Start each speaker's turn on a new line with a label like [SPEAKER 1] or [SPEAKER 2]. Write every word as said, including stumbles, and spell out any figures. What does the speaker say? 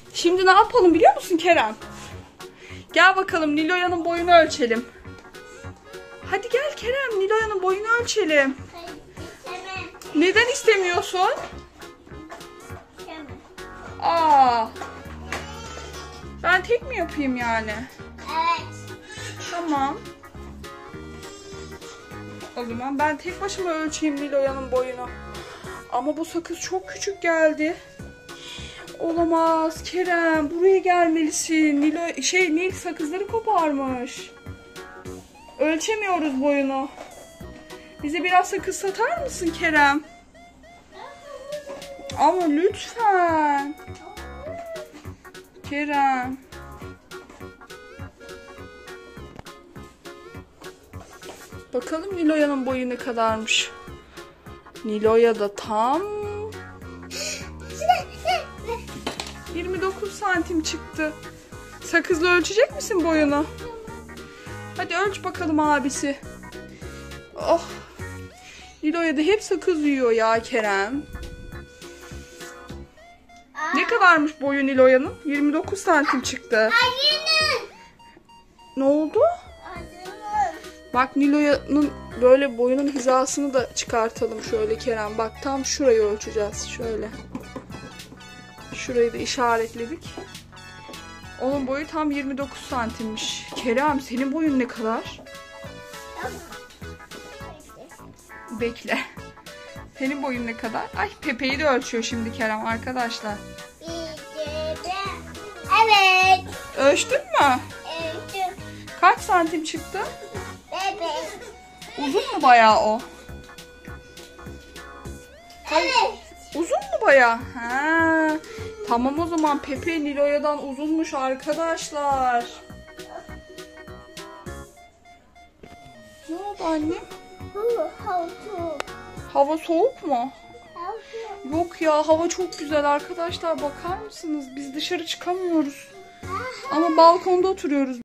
[SPEAKER 1] Şimdi ne yapalım biliyor musun Kerem? Gel bakalım Nilo'yanın boyunu ölçelim. Hadi gel Kerem, Nilo'yanın boyunu ölçelim. Neden istemiyorsun? Aa. Ben tek mi yapayım yani?
[SPEAKER 2] Evet.
[SPEAKER 1] Tamam. O zaman ben tek başıma ölçeyim Nilo'yanın boyunu. Ama bu sakız çok küçük geldi. Olamaz Kerem, buraya gelmelisin. Nilo şey Nil sakızları koparmış. Ölçemiyoruz boyunu. Bize biraz sakız satar mısın Kerem? Ama lütfen. Kerem. Bakalım Nilo'yanın boyu ne kadarmış. Nilo'ya da tam yirmi dokuz santim çıktı. Sakızla ölçecek misin boyunu? Hadi ölç bakalım abisi. Oh. Nilo'ya da hep sakız yiyor ya Kerem.
[SPEAKER 2] Aa.
[SPEAKER 1] Ne kadarmış boyu Nilo'yanın? yirmi dokuz santim çıktı.
[SPEAKER 2] Acının.
[SPEAKER 1] Ne oldu?
[SPEAKER 2] Acının.
[SPEAKER 1] Bak Nilo'yanın böyle boyunun hizasını da çıkartalım şöyle Kerem. Bak tam şurayı ölçeceğiz şöyle. Şurayı da işaretledik. Onun boyu tam yirmi dokuz santimmiş. Kerem senin boyun ne kadar? Bekle. Senin boyun ne kadar? Ay Pepe'yi de ölçüyor şimdi Kerem arkadaşlar.
[SPEAKER 2] Evet.
[SPEAKER 1] Ölçtün mü?
[SPEAKER 2] Evet.
[SPEAKER 1] Kaç santim çıktı?
[SPEAKER 2] Evet.
[SPEAKER 1] Uzun mu bayağı o?
[SPEAKER 2] Evet.
[SPEAKER 1] Uzun mu bayağı? Ha. Tamam o zaman Pepe Nilo'yadan uzunmuş arkadaşlar. Ne oldu annem? Hava soğuk mu? Yok ya, hava çok güzel arkadaşlar, bakar mısınız? Biz dışarı çıkamıyoruz. Ama balkonda oturuyoruz.